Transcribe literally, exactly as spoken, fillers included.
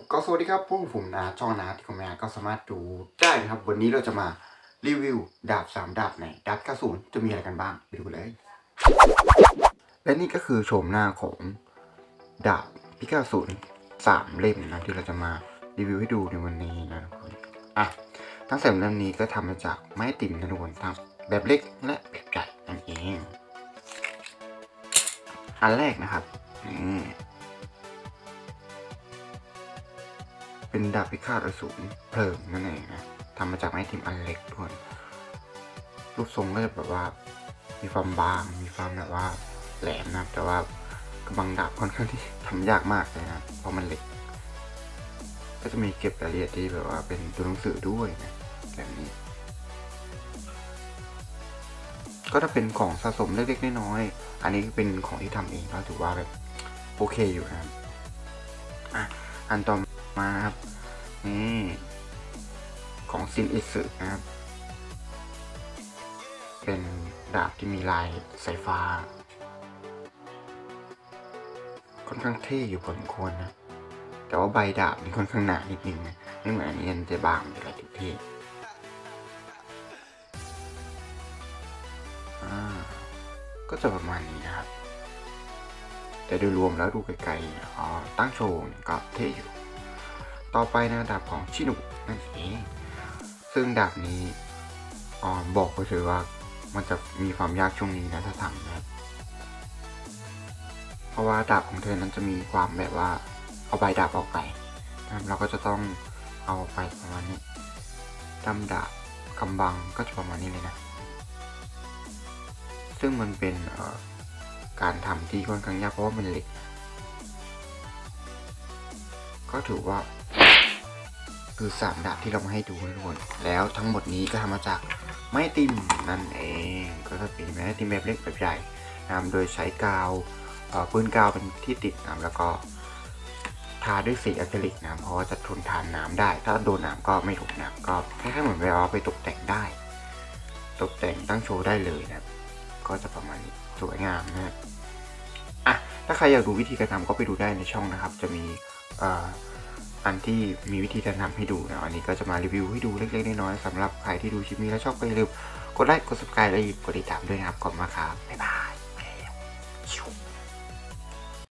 ก็สวัสดีครับพวกผมนะช่องนาที่คอมเมนต์ก็สามารถดูได้นะครับวันนี้เราจะมารีวิวดาบสามดาบในดาบเก้าสิบจะมีอะไรกันบ้างไปดูเลยและนี่ก็คือโฉมหน้าของดาบพิฆาตศูนย์สามเล่มนะที่เราจะมารีวิวให้ดูในวันนี้นะทุกคนอ่ะทั้งสามเล่มนี้ก็ทำมาจากไม้ติ่มนะทุกคนทั้งแบบเล็กและแบบใหญ่นั่นเองอันแรกนะครับนี่เป็นดาบพิฆาตอสูรเพลิงนั่นเองนะทำมาจากไม้ติ่มอันเล็กทุกคนรูปทรงก็จะแบบว่ามีความบางมีความแบบว่าแหลมนะแต่ว่ากำบังดาบค่อนข้างที่ทำยากมากเลยนะเพราะมันเล็กก็จะมีเก็บรายละเอียดที่แบบว่าเป็นตัวหนังสือด้วยนะแบบนี้ก็ถ้าเป็นของสะสมเล็กๆน้อยๆอันนี้เป็นของที่ทำเองก็ถือว่าแบบโอเคอยู่นะครับอ่ะอันต่อมาครับนี่ของซินอิสึนะครับเป็นดาบที่มีลายสายฟ้าค่อนข้างเท่อยู่พอสมควรนะแต่ว่าใบดาบนี่ค่อนข้างหนานิดนึงนะไม่เหมือนอันนี้มันจะบางเป็นอะไรที่เท่ก็จะประมาณนี้นะครับแต่โดยรวมแล้วดูไกลๆอ๋อตั้งโชว์ก็เท่อยู่ต่อไปนะดาบของชินุนั่นเองซึ่งดาบนี้อ๋อบอกไปเลยว่ามันจะมีความยากช่วงนี้นะถ้าทำนะครับเพราะว่าดาบของเธอนั้นจะมีความแบบว่าเอาใบดาบออกไปนะครับเราก็จะต้องเอาไปประมาณนี้ดำดาบกำบังก็จะประมาณนี้เลยนะซึ่งมันเป็นการทำที่ค่อนข้างยากเพราะว่ามันเหล็กก็ถือว่าคือสามดาบที่เรามาให้ดูทุกคนแล้วทั้งหมดนี้ก็ทำมาจากไม้ติมนั่นเองก็จะเป็นไม้ติมแบบเล็กแบบใหญ่นะโดยใช้กาวปืนกาวเป็นที่ติดนะแล้วก็ทาด้วยสีอะคริลิกนะเพราะว่าจะทนทานน้ำได้ถ้าโดนน้ำก็ไม่ถูกน้ำก็แค่เหมือนแบบว่าไปตกแต่งได้ตกแต่งตั้งโชว์ได้เลยนะก็จะประมาณนี้สวยงามนะอ่ะถ้าใครอยากดูวิธีการทำก็ไปดูได้ในช่องนะครับจะมีอันที่มีวิธีการทำให้ดูนะอันนี้ก็จะมารีวิวให้ดูเล็กๆน้อยๆสำหรับใครที่ดูคลิปนี้แล้วชอบก็อย่าลืมกดไลค์กด ซับสไครบ์ และกดติดตามด้วยนะครับขอบคุณมากครับบ๊ายบาย